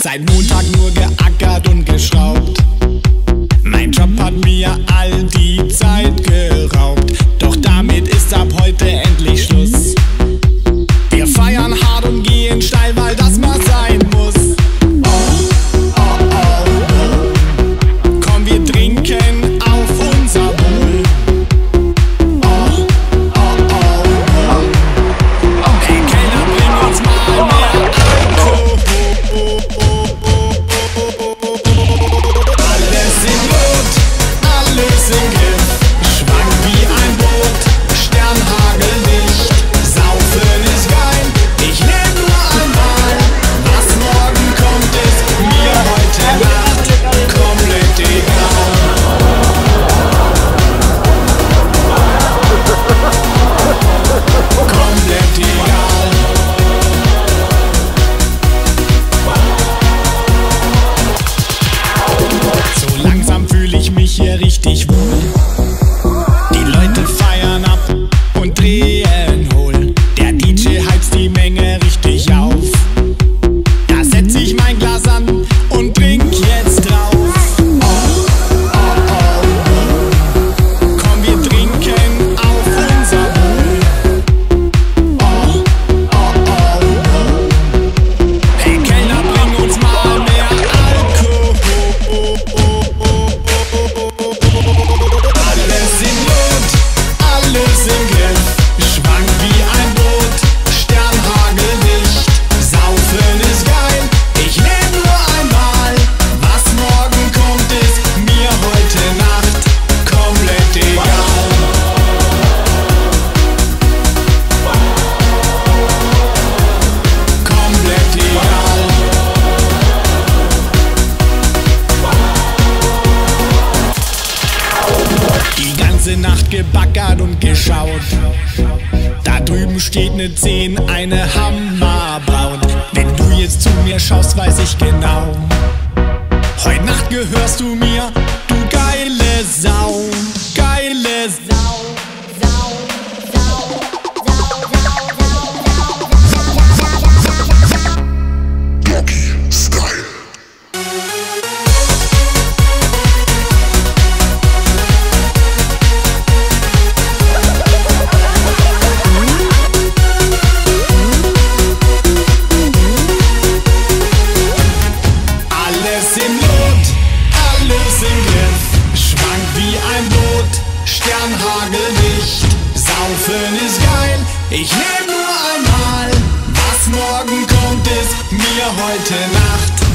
Seit Montag nur geackert und geschraubt. Mein Job hat mir all die Zeit geraubt. Doch damit ist ab heute endlich Schluss. Wir feiern hart und gehen steil, weil das mal sein muss. Oh, oh, oh, oh. Komm, wir trinken auf unser Wohl. Oh, oh, oh, oh. Hey Kellner, bring uns mal mehr Alkohol. Alles in Not, alles im Griff. Schwank wie ein Boot, Sternhagel nicht. Saufen ist geil, ich leb nur einmal. Was morgen kommt, ist mir heute Nacht komplett egal. Komplett egal. So langsam fühle ich mich hier richtig wohl. Die Leute feiern ab und drehen hohl. Der DJ heizt die Menge richtig auf. Da setz ich mein Glas an und trink jetzt drauf. Oh, oh, oh, oh. Komm, wir trinken auf unser Wohl. Oh, oh, oh, oh. Hey Kellner, bring uns mal mehr Alkohol. Alles in Not, alles im Griff. Schwank wie ein Boot, Sternhagel nicht. Saufen ist geil, ich leb nur einmal. Was morgen kommt, ist mir heute Nacht komplett egal. Komplett egal. Die ganze Nacht gebackert und geschaut. Da drüben steht ne 10, eine Hammerbraut. Wenn du jetzt zu mir schaust, weiß ich genau. Heute Nacht gehörst du mir, du geile Sau. Geile Sau. Alles im Lot, alles im Griff. Schwank wie ein Boot, Sternhagel nicht. Saufen ist geil, ich leb nur einmal. Was morgen kommt, ist mir heute Nacht